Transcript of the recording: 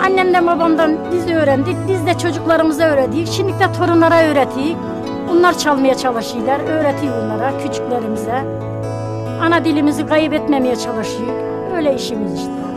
Annemden babamdan biz öğrendik. Biz de çocuklarımıza öğrettik. Şimdi de torunlara öğrettik. Bunlar çalmaya çalışıyorlar. Öğretiyor bunlara, küçüklerimize. Ana dilimizi kaybetmemeye çalışıyor. Öyle işimiz işte.